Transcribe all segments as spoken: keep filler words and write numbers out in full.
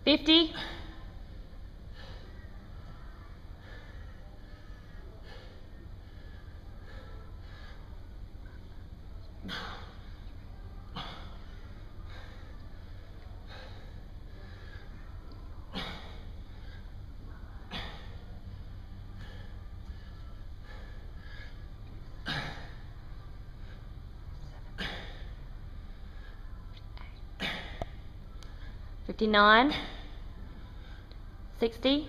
fifty. fifty-nine, sixty,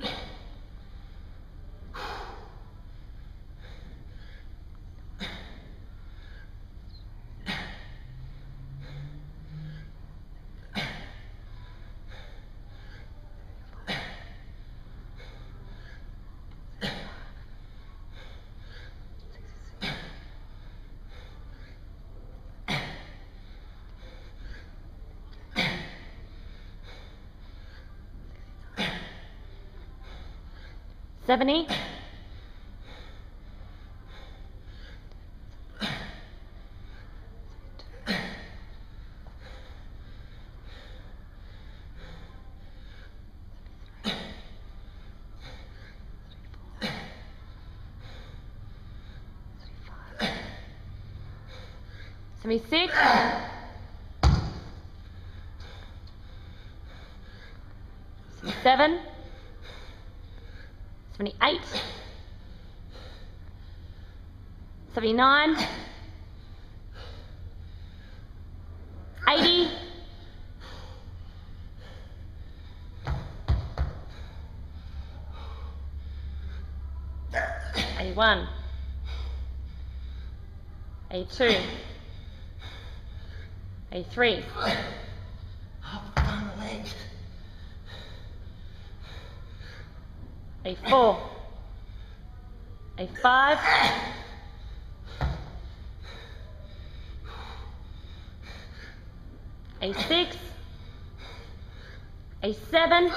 seventy, seventy-six, seventy-seven, seventy-eight, seventy-nine, eighty, eighty-one, eighty-two, eighty-three, eighty-four, eighty-five, eighty-six, eighty-seven,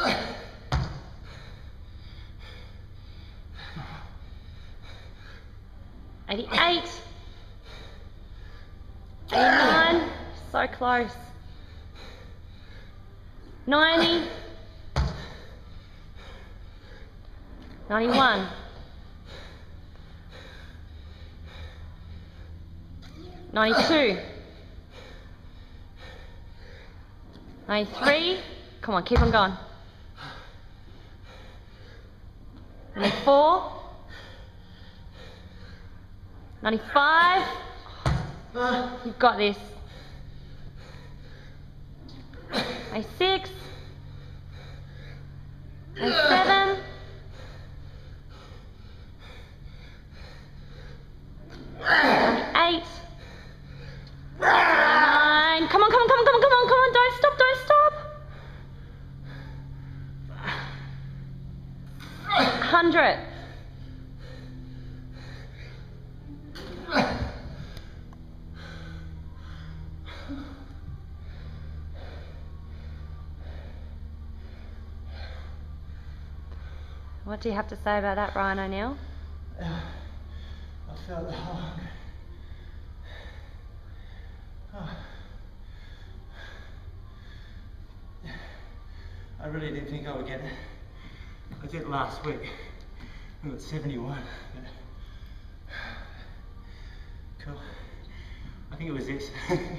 eighty-eight, eighty-nine, so close, ninety, ninety-one, ninety-two, ninety-three, come on, keep on going, ninety-four, ninety-five, you've got this, ninety-six, ninety-seven, ninety-eight, ninety-nine, come on, come on, come on, come on, come on, come on, don't stop, don't stop, one hundred, what do you have to say about that, Ryan O'Neill? I felt the hug. Oh. I really didn't think I would get it. I did last week. I got seventy-one. Cool. I think it was this.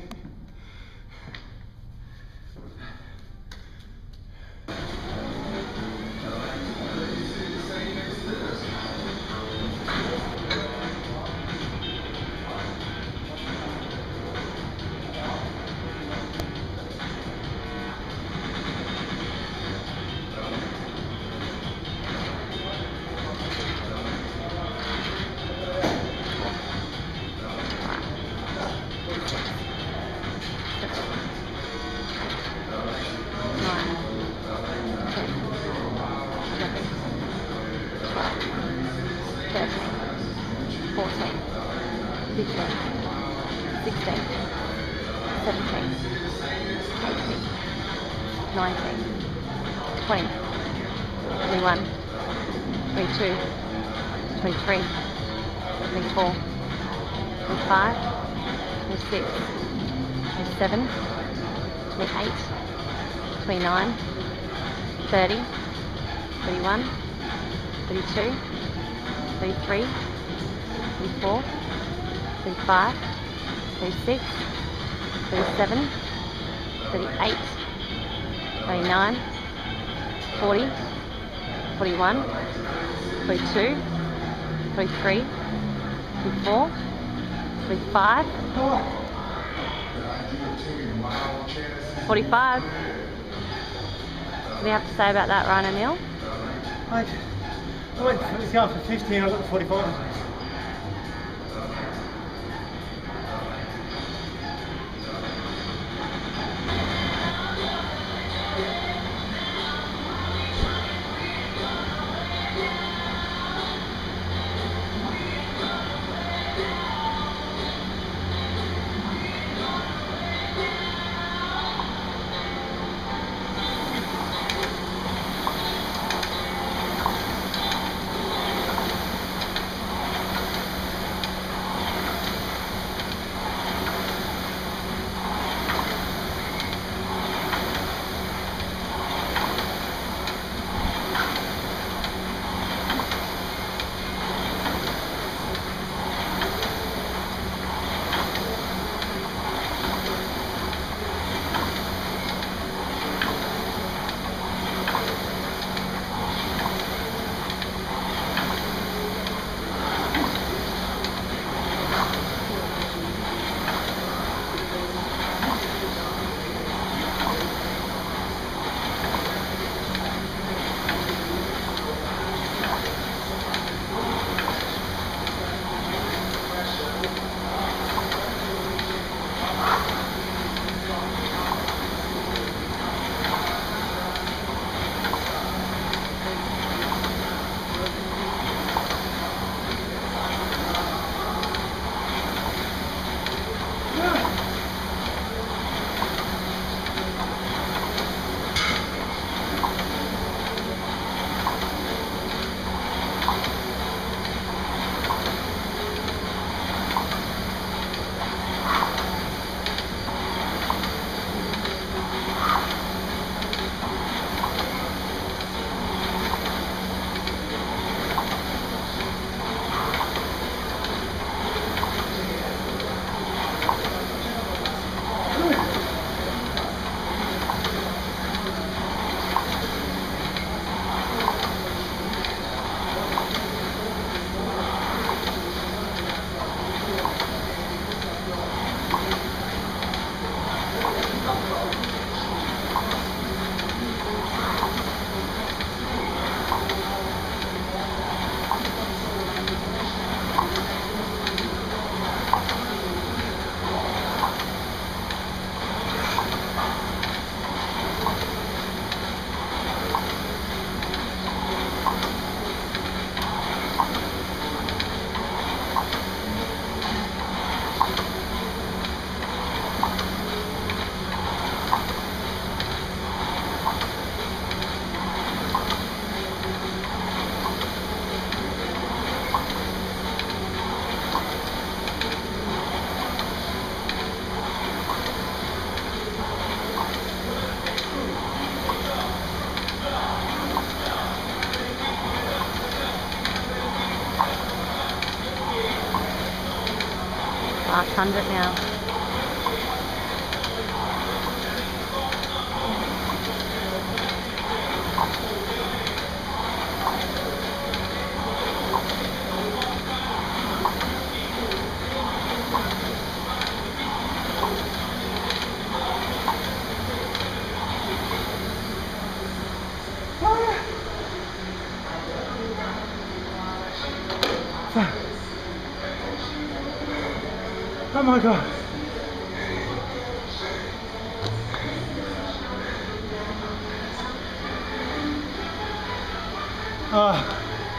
fourteen, fifteen, sixteen, seventeen, eighteen, nineteen, twenty, twenty-one, twenty-two, twenty-three, twenty-four, twenty-five, twenty-six, twenty-seven, twenty-eight, twenty-nine, thirty, thirty-one, thirty-two, thirty-three, thirty-four, thirty-five, thirty-six, thirty-seven, thirty-eight, thirty-nine, forty, forty-one, forty-two, forty-three, forty-four, forty-five, forty-five. What do you have to say about that, Ryan O'Neill? I, I went, let's go for fifteen, I got the forty-five. Last hundred now. Oh my god. Oh.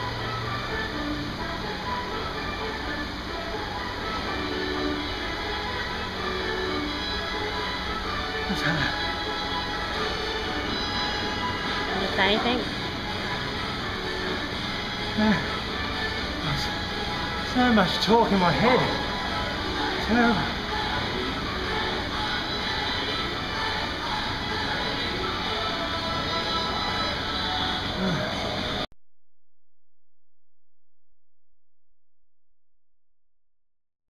What's that? Can you say anything? Yeah. There's so much talk in my head. Terrible.